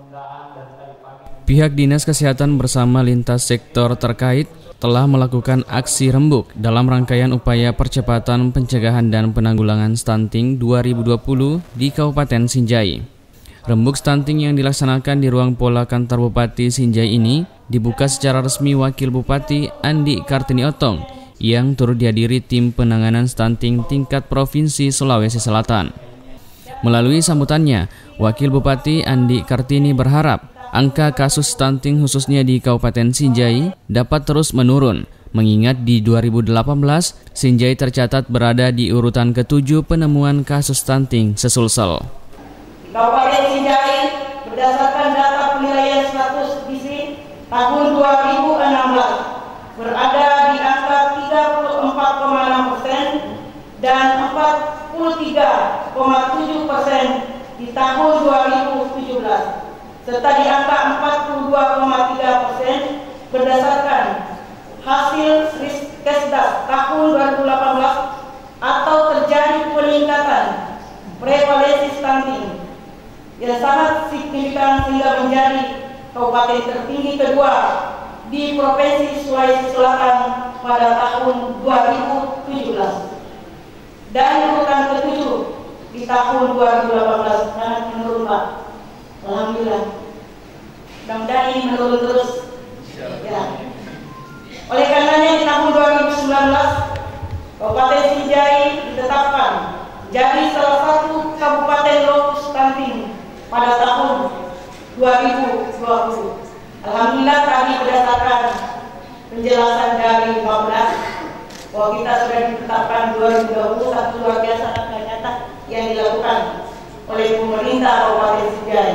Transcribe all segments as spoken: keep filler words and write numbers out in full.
Pihak Dinas Kesehatan bersama lintas sektor terkait telah melakukan aksi rembuk dalam rangkaian upaya percepatan pencegahan dan penanggulangan stunting dua ribu dua puluh di Kabupaten Sinjai. Rembuk stunting yang dilaksanakan di ruang Pola Kantor Bupati Sinjai ini dibuka secara resmi Wakil Bupati Andi Kartini Otong yang turut dihadiri tim penanganan stunting tingkat Provinsi Sulawesi Selatan. Melalui sambutannya, Wakil Bupati Andi Kartini berharap angka kasus stunting khususnya di Kabupaten Sinjai dapat terus menurun, mengingat di dua ribu delapan belas Sinjai tercatat berada di urutan ketujuh penemuan kasus stunting sesulsel. Kabupaten Sinjai berdasarkan data penilaian status gizi tahun dua ribu enam belas berada di angka tiga puluh empat koma enam persen dan empat puluh tiga koma tujuh persen di tahun dua ribu tujuh belas. Serta di angka empat puluh dua koma tiga persen berdasarkan hasil Riskesdas tahun dua ribu delapan belas atau terjadi peningkatan prevalensi stunting yang sangat signifikan sehingga menjadi kabupaten tertinggi kedua di Provinsi Sulawesi Selatan pada tahun dua ribu tujuh belas dan urutan ketujuh di tahun dua ribu delapan belas. Sangat menurun, Pak. Alhamdulillah. Mudah-mudahan ini menurun terus. Ya. Oleh karenanya di tahun dua ribu sembilan belas Kabupaten Sinjai ditetapkan jadi salah satu kabupaten low stunting pada tahun dua ribu dua puluh. Alhamdulillah tadi berdasarkan penjelasan dari Bapak bahwa kita sudah ditetapkan dua ribu dua puluh, satu luar biasa angka nyata yang dilakukan oleh pemerintah Kabupaten Sinjai.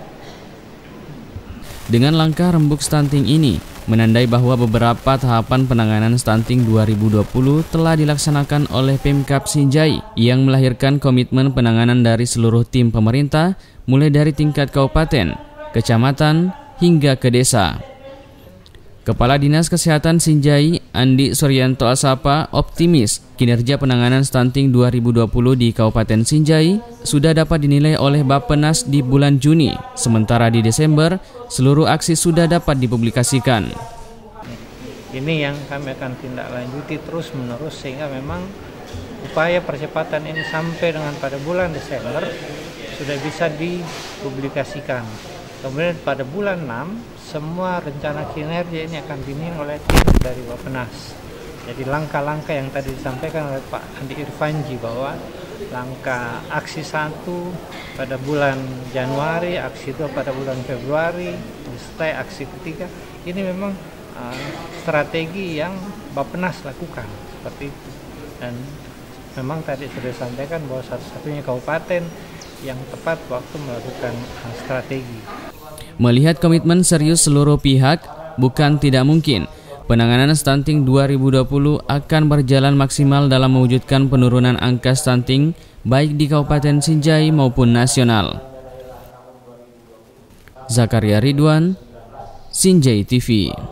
Dengan langkah rembuk stunting ini, menandai bahwa beberapa tahapan penanganan stunting dua ribu dua puluh telah dilaksanakan oleh Pemkab Sinjai yang melahirkan komitmen penanganan dari seluruh tim pemerintah, mulai dari tingkat kabupaten, kecamatan, hingga ke desa. Kepala Dinas Kesehatan Sinjai, Andi Suryanto Asapa, optimis kinerja penanganan stunting dua ribu dua puluh di Kabupaten Sinjai sudah dapat dinilai oleh Bappenas di bulan Juni, sementara di Desember seluruh aksi sudah dapat dipublikasikan. Ini yang kami akan tindak lanjuti terus menerus sehingga memang upaya percepatan ini sampai dengan pada bulan Desember sudah bisa dipublikasikan. Kemudian pada bulan enam semua rencana kinerja ini akan dinilai oleh tim dari Bappenas. Jadi langkah-langkah yang tadi disampaikan oleh Pak Andi Irfanji bahwa langkah aksi satu pada bulan Januari, aksi dua pada bulan Februari, setelah aksi ketiga, ini memang uh, strategi yang Bappenas lakukan seperti itu. Dan memang tadi sudah disampaikan bahwa satu-satunya kabupaten yang tepat waktu melakukan uh, strategi. Melihat komitmen serius seluruh pihak, bukan tidak mungkin penanganan stunting dua ribu dua puluh akan berjalan maksimal dalam mewujudkan penurunan angka stunting baik di Kabupaten Sinjai maupun nasional. Zakaria Ridwan, Sinjai T V.